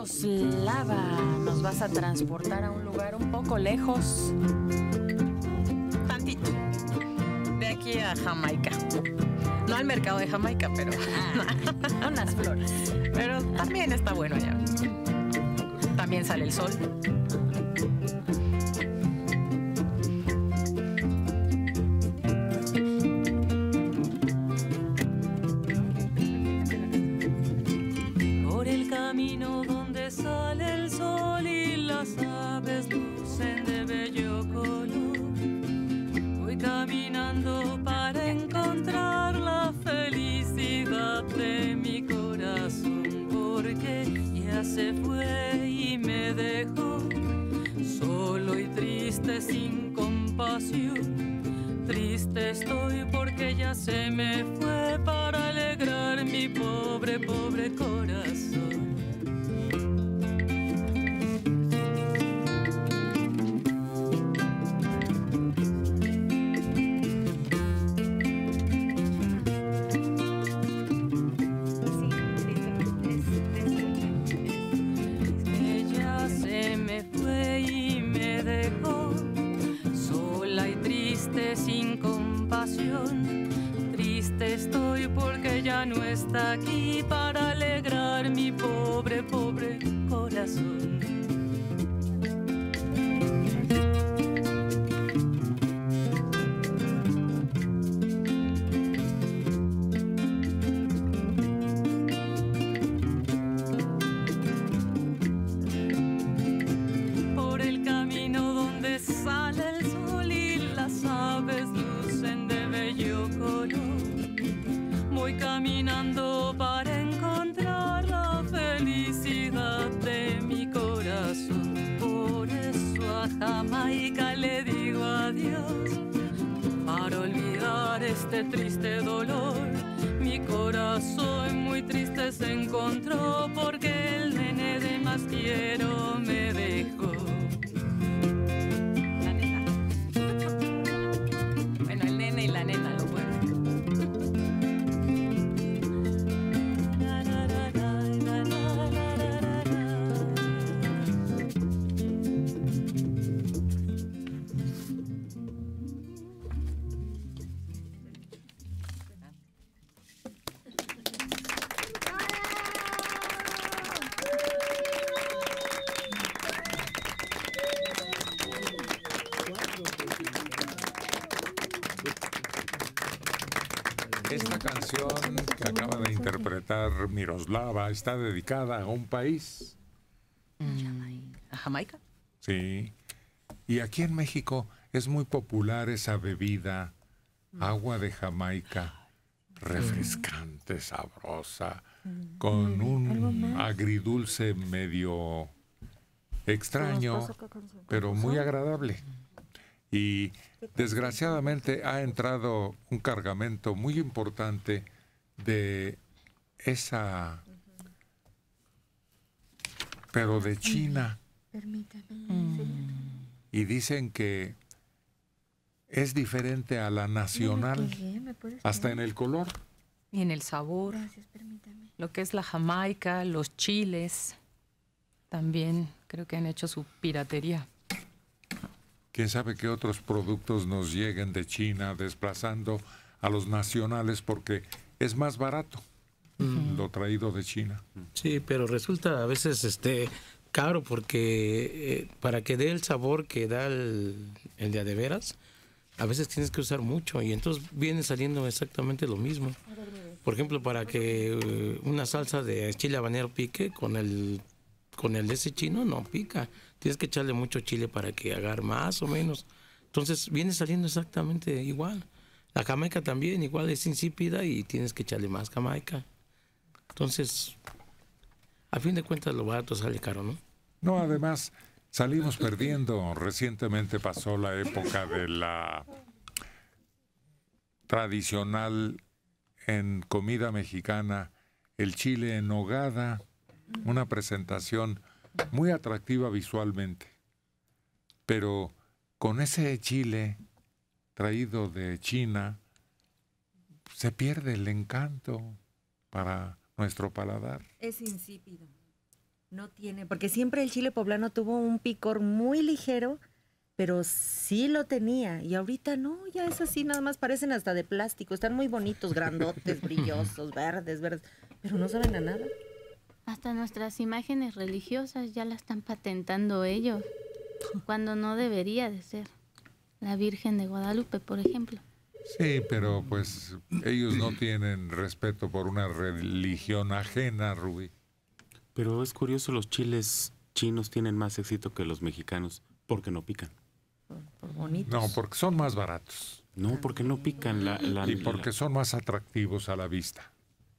Miroslava, nos vas a transportar a un lugar un poco lejos. Tantito. De aquí a Jamaica. No al mercado de Jamaica, pero... unas flores. Pero también está bueno allá. También sale el sol. Por el camino donde sale el sol y las aves lucen de bello color, voy caminando para encontrar la felicidad de mi corazón, porque ya se fue y me dejó solo y triste sin compasión. Triste estoy porque ya se me fue para alegrar mi pobre, pobre corazón. Ella se me fue y me dejó sola y triste sin compasión. Triste estoy porque ya no está aquí para alegrar mi pobre, pobre corazón. Por el camino donde sale el sol y las aves lucen de bello color, voy caminando para encontrar la felicidad de mi corazón. Por eso a Jamaica le digo adiós, para olvidar este triste dolor. Mi corazón muy triste se encontró porque el nene de más quiero me dejó. La nena. Bueno, el nene y la nena, lo bueno. Esta canción que acaba de interpretar Miroslava está dedicada a un país. ¿A Jamaica? Sí. Y aquí en México es muy popular esa bebida, agua de Jamaica, refrescante, sabrosa, con un agridulce medio extraño, pero muy agradable. Y desgraciadamente ha entrado un cargamento muy importante de esa, pero de China. Y dicen que es diferente a la nacional, hasta en el color. Y en el sabor. Lo que es la Jamaica, los chiles, también creo que han hecho su piratería. Quién sabe qué otros productos nos lleguen de China, desplazando a los nacionales porque es más barato lo traído de China. Sí, pero resulta a veces caro porque para que dé el sabor que da el de a de veras, a veces tienes que usar mucho y entonces viene saliendo exactamente lo mismo. Por ejemplo, para que una salsa de chile habanero pique con el de ese chino no pica. Tienes que echarle mucho chile para que agarre más o menos. Entonces viene saliendo exactamente igual. La jamaica también igual es insípida y tienes que echarle más jamaica. Entonces, a fin de cuentas lo barato sale caro, ¿no? No, además salimos perdiendo. Recientemente pasó la época de la tradicional en comida mexicana, el chile en nogada, una presentación muy atractiva visualmente, pero con ese chile traído de China se pierde el encanto para nuestro paladar. Es insípido. No tiene, porque siempre el chile poblano tuvo un picor muy ligero, pero sí lo tenía. Y ahorita no, ya es así, nada más parecen hasta de plástico. Están muy bonitos, grandotes, brillosos, verdes, pero no saben a nada. Hasta nuestras imágenes religiosas ya la están patentando ellos, cuando no debería de ser. La Virgen de Guadalupe, por ejemplo. Sí, pero pues ellos no tienen respeto por una religión ajena, Rubí. Pero es curioso, los chiles chinos tienen más éxito que los mexicanos porque no pican. Por bonitos. No, porque son más baratos. No, porque no pican. Y porque son más atractivos a la vista.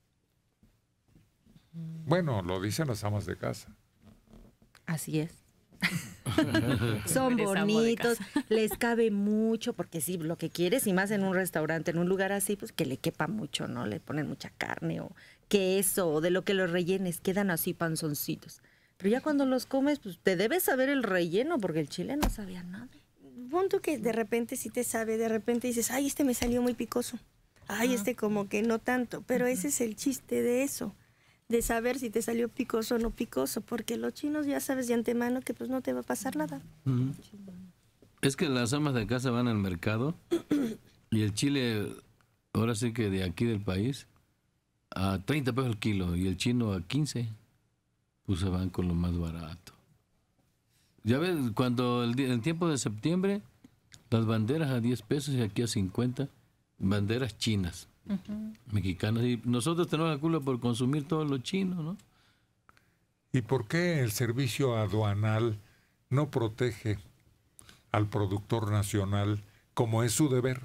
Bueno, lo dicen las amas de casa. Así es. Son bonitos, les cabe mucho, porque sí, lo que quieres, y más en un restaurante, en un lugar así, pues que le quepa mucho, ¿no? Le ponen mucha carne o queso, o de lo que los rellenes, quedan así panzoncitos. Pero ya cuando los comes, pues te debes saber el relleno, porque el chile no sabía nada. Punto que de repente sí te sabe, de repente dices, ay, este me salió muy picoso. Ay, este como que no tanto, pero ese es el chiste de eso, de saber si te salió picoso o no picoso, porque los chinos ya sabes de antemano que pues no te va a pasar nada. Es que las amas de casa van al mercado y el chile, ahora sí que de aquí del país, a 30 pesos el kilo y el chino a 15, pues se van con lo más barato. Ya ves, cuando el tiempo de septiembre, las banderas a 10 pesos y aquí a 50, banderas chinas. Mexicanos, y nosotros tenemos la culpa por consumir todo lo chino, ¿no? ¿Y por qué el servicio aduanal no protege al productor nacional como es su deber?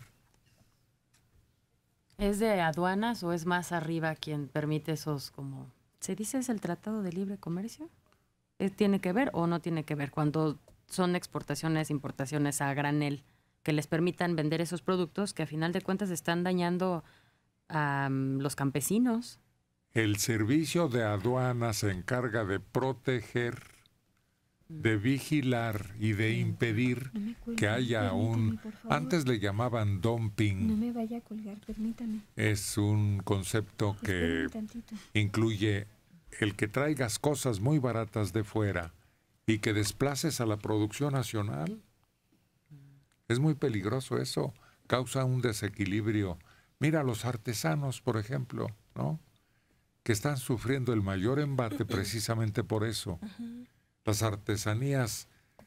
¿Es de aduanas o es más arriba quien permite esos, como se dice, es el Tratado de Libre Comercio? ¿Tiene que ver o no tiene que ver cuando son exportaciones, importaciones a granel que les permitan vender esos productos que a final de cuentas están dañando a los campesinos? El servicio de aduanas se encarga de proteger, de vigilar y de impedir que haya un... Antes le llamaban dumping. No me vaya a colgar, permítame. Es un concepto que incluye el que traigas cosas muy baratas de fuera y que desplaces a la producción nacional. Es muy peligroso eso, causa un desequilibrio. Mira los artesanos, por ejemplo, ¿no? Que están sufriendo el mayor embate precisamente por eso. Las artesanías,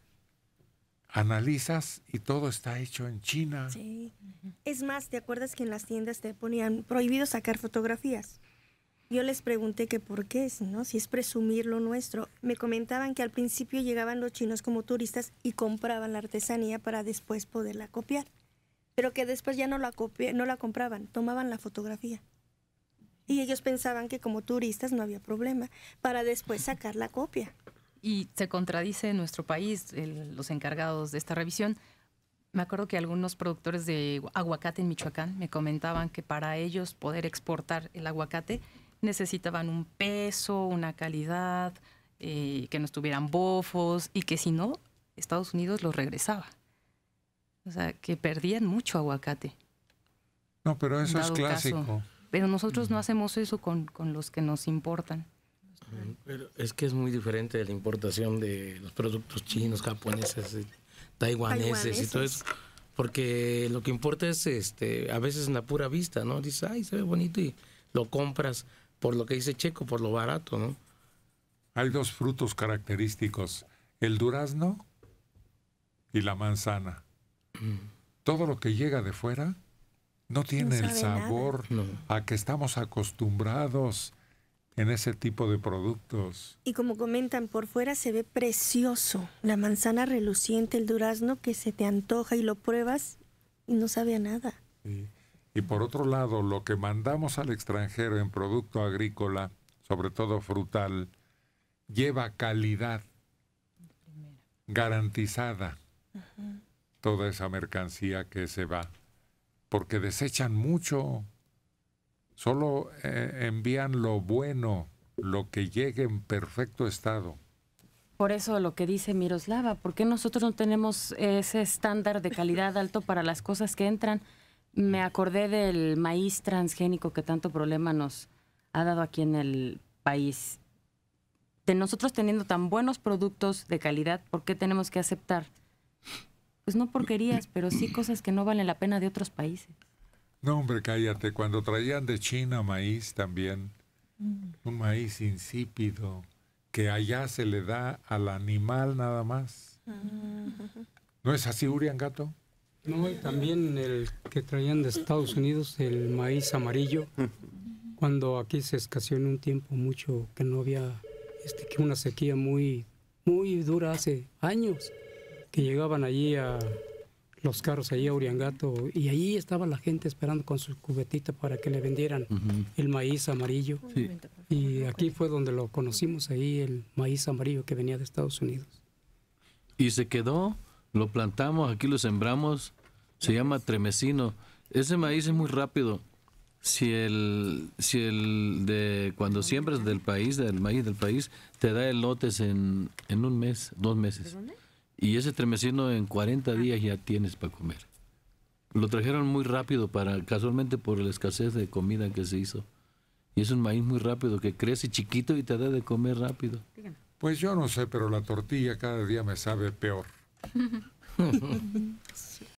analizas y todo está hecho en China. Sí. Es más, ¿te acuerdas que en las tiendas te ponían prohibido sacar fotografías? Yo les pregunté que por qué, ¿no? Si es presumir lo nuestro. Me comentaban que al principio llegaban los chinos como turistas y compraban la artesanía para después poderla copiar. Pero que después ya no la compraban, tomaban la fotografía. Y ellos pensaban que como turistas no había problema, para después sacar la copia. Y se contradice en nuestro país, los encargados de esta revisión. Me acuerdo que algunos productores de aguacate en Michoacán me comentaban que para ellos poder exportar el aguacate necesitaban un peso, una calidad, que no estuvieran bofos y que si no, Estados Unidos los regresaba. O sea, que perdían mucho aguacate. No, pero eso es clásico. Caso. Pero nosotros no hacemos eso con los que nos importan. Pero es que es muy diferente de la importación de los productos chinos, japoneses, taiwaneses y todo eso. Porque lo que importa es a veces en la pura vista, ¿no? Dices, ay, se ve bonito y lo compras por lo que dice Checo, por lo barato, ¿no? Hay dos frutos característicos, el durazno y la manzana. Todo lo que llega de fuera no tiene el sabor a que estamos acostumbrados en ese tipo de productos. Y como comentan, por fuera se ve precioso. La manzana reluciente, el durazno que se te antoja y lo pruebas y no sabe a nada. Sí. Y por otro lado, lo que mandamos al extranjero en producto agrícola, sobre todo frutal, lleva calidad garantizada. Toda esa mercancía que se va. Porque desechan mucho. Solo envían lo bueno, lo que llegue en perfecto estado. Por eso lo que dice Miroslava, ¿por qué nosotros no tenemos ese estándar de calidad alto para las cosas que entran? Me acordé del maíz transgénico que tanto problema nos ha dado aquí en el país. nosotros teniendo tan buenos productos de calidad, ¿por qué tenemos que aceptar? Pues no porquerías, pero sí cosas que no valen la pena de otros países. No, hombre, cállate. Cuando traían de China maíz también, un maíz insípido, que allá se le da al animal nada más. ¿No es así, Uriangato? No, y también el que traían de Estados Unidos, el maíz amarillo, cuando aquí se escaseó en un tiempo mucho, que no había, que una sequía muy dura hace años, que llegaban allí a los carros allí a Uriangato y allí estaba la gente esperando con su cubetita para que le vendieran el maíz amarillo. Sí. Y aquí fue donde lo conocimos, ahí el maíz amarillo que venía de Estados Unidos. Y se quedó, lo plantamos, aquí lo sembramos, se llama tremecino. Ese maíz es muy rápido. Si el de cuando siembras del maíz del país, te da elotes en un mes, 2 meses. Y ese tremecino en 40 días ya tienes para comer. Lo trajeron muy rápido casualmente por la escasez de comida que se hizo. Y es un maíz muy rápido que crece chiquito y te da de comer rápido. Pues yo no sé, pero la tortilla cada día me sabe peor.